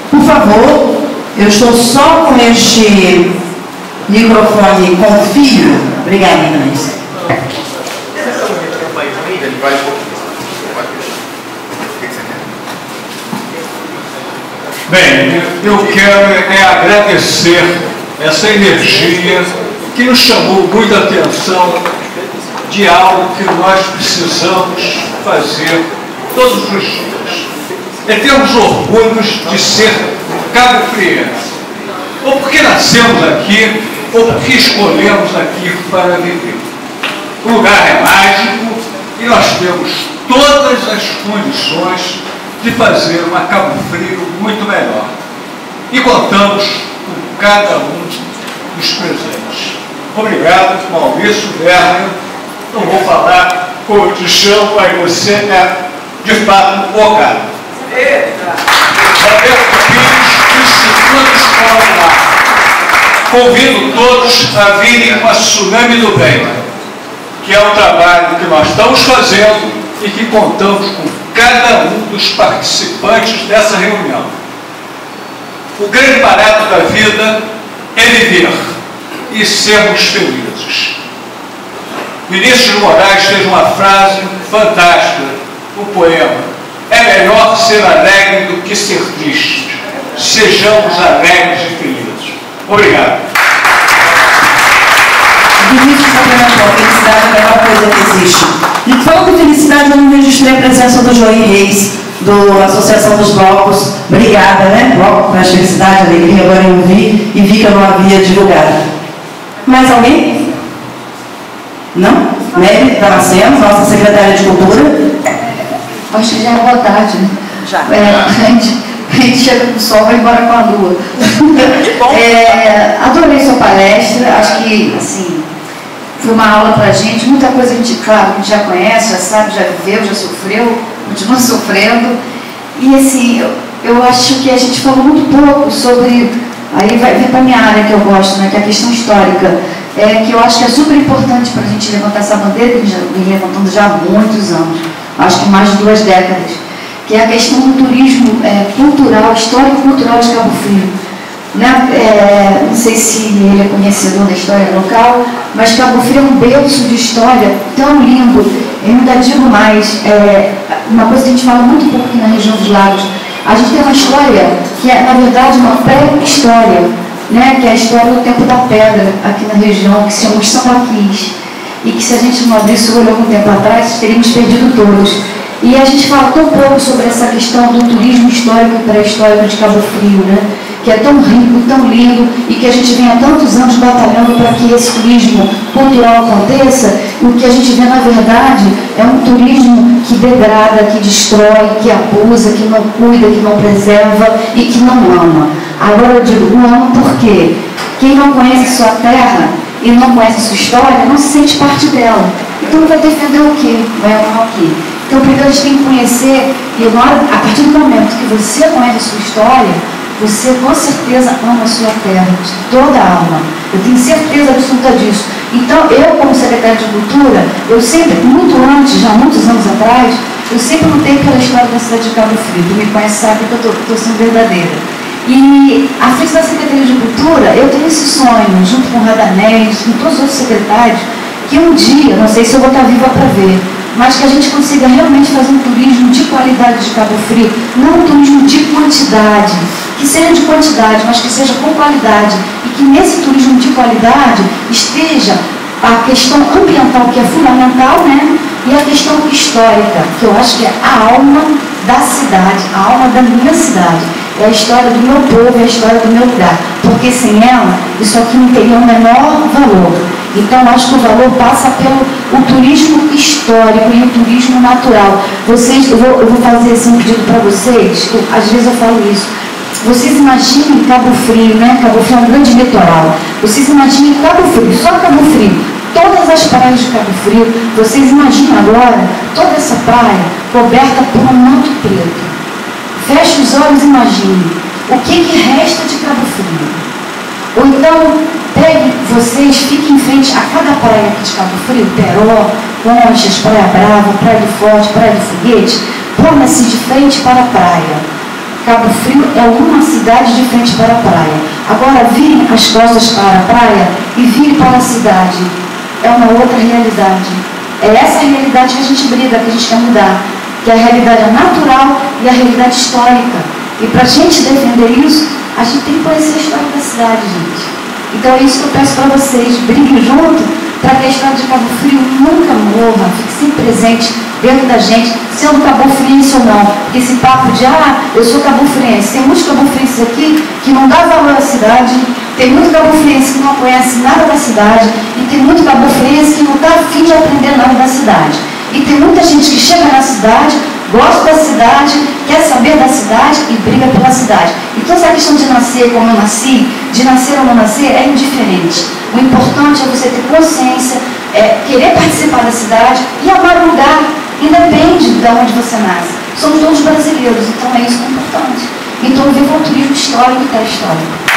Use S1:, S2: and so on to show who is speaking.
S1: Por favor, eu estou só com este microfone com fio. Obrigada, Inês.
S2: Bem, eu quero agradecer essa energia que nos chamou muita atenção de algo que nós precisamos fazer todos os dias. É termos orgulho de ser cabo-friense, ou porque nascemos aqui, ou porque escolhemos aqui para viver. O lugar é mágico e nós temos todas as condições de fazer uma Cabo Frio muito melhor. E contamos com cada um dos presentes. Obrigado, Maurício Werner. Não vou falar como eu te chamo, mas você é, de fato, o cara. Roberto Pires, Instituto Escola do Mar. Convido todos a virem com a Tsunami do Bem, que é um trabalho que nós estamos fazendo e que contamos com cada um dos participantes dessa reunião. O grande barato da vida é viver e sermos felizes. Vinícius de Moraes fez uma frase fantástica, um poema: é melhor ser alegre do que ser triste. Sejamos alegres e felizes. Obrigado.
S1: Vinícius complementou, a felicidade é a melhor coisa que existe. E falando de felicidade, eu não registrei a presença do Joey Reis, da Associação dos Blocos. Obrigada, né? Bloco para a felicidade, alegria, agora eu vi e vi que eu não havia divulgado. Mais alguém? Não? Mary Damasceno, nossa secretária de Cultura.
S3: Acho que já é boa tarde, né?
S1: Já.
S3: A gente chega com o sol e vai embora com a lua. Adorei sua palestra, acho que, assim, foi uma aula pra gente, muita coisa a gente, claro, a gente já conhece, já sabe, já viveu, já sofreu, continua sofrendo. E, assim, eu acho que a gente falou muito pouco sobre, aí vai vir para a minha área que eu gosto, né, que é a questão histórica, que eu acho que é super importante para a gente levantar essa bandeira, que a gente já vem levantando já há muitos anos, acho que mais de 2 décadas, que é a questão do turismo cultural, histórico-cultural de Cabo Frio. Né? Não sei se ele é conhecedor da história local, mas Cabo Frio é um berço de história tão lindo. Eu ainda digo mais, uma coisa que a gente fala muito pouco aqui na região dos lagos, a gente tem uma história que é, na verdade, uma pré-história, né? Que é a história do tempo da pedra aqui na região, que se chama os sambaquis, e que se a gente não abrisse o olho algum tempo atrás, teríamos perdido todos. E a gente fala tão pouco sobre essa questão do turismo histórico e pré-histórico de Cabo Frio, né? Que é tão rico, tão lindo, e que a gente vem há tantos anos batalhando para que esse turismo cultural aconteça. E o que a gente vê, na verdade, é um turismo que degrada, que destrói, que abusa, que não cuida, que não preserva e que não ama. Agora eu digo, não ama por quê? Quem não conhece sua terra e não conhece sua história, não se sente parte dela. Então vai defender o quê? Vai amar o quê? Então primeiro a gente tem que conhecer, e a partir do momento que você conhece a sua história, você com certeza ama a sua terra, de toda a alma. Eu tenho certeza absoluta disso. Então eu, como secretária de Cultura, eu sempre, muito antes, já muitos anos atrás, eu sempre lutei pela história da cidade de Cabo Frio. Tu me conhece, sabe que eu estou sendo verdadeira. E à frente da Secretaria de Cultura, eu tenho esse sonho, junto com o Radamés, com todos os outros secretários, que um dia, não sei se eu vou estar viva para ver, mas que a gente consiga realmente fazer um turismo de qualidade de Cabo Frio, não um turismo de quantidade, que seja de quantidade, mas que seja com qualidade, e que nesse turismo de qualidade esteja a questão ambiental, que é fundamental, né? E a questão histórica, que eu acho que é a alma da cidade, a alma da minha cidade. É a história do meu povo, é a história do meu lugar. Porque sem ela, isso aqui não teria o menor valor. Então, eu acho que o valor passa pelo o turismo histórico e o turismo natural. Vocês, eu vou fazer assim, um pedido para vocês, às vezes eu falo isso. Vocês imaginem Cabo Frio, né? Cabo Frio é um grande litoral. Vocês imaginem Cabo Frio, só Cabo Frio. Todas as praias de Cabo Frio, vocês imaginam agora toda essa praia coberta por um manto preto. Feche os olhos e imagine o que resta de Cabo Frio. Ou então, pegue vocês, fiquem em frente a cada praia aqui de Cabo Frio, Peró, Conchas, Praia Brava, Praia do Forte, Praia do Foguete, ponha-se de frente para a praia. Cabo Frio é uma cidade de frente para a praia. Agora vire as costas para a praia e vire para a cidade. É uma outra realidade. É essa realidade que a gente briga, que a gente quer mudar. Que é a realidade natural e a realidade histórica. E para a gente defender isso, a gente tem que conhecer a história da cidade, gente. Então é isso que eu peço para vocês. Briguem junto para que a história de Cabo Frio nunca morra, fique sempre presente dentro da gente, sendo cabofriense ou não. Porque esse papo de, eu sou cabofriense, tem muitos cabofrienses aqui que não dá valor à cidade, tem muito cabofriense que não conhece nada da cidade, e tem muito cabofriense que não está a fim de aprender nada da cidade. E tem muita gente que chega na cidade, gosta da cidade, quer saber da cidade e briga pela cidade. Então essa questão de nascer como eu nasci, de nascer ou não nascer, é indiferente. O importante é você ter consciência, querer participar da cidade e amar o lugar, independe de onde você nasce. Somos todos brasileiros, então é isso que é importante. Então viva o turismo histórico e pré-histórico.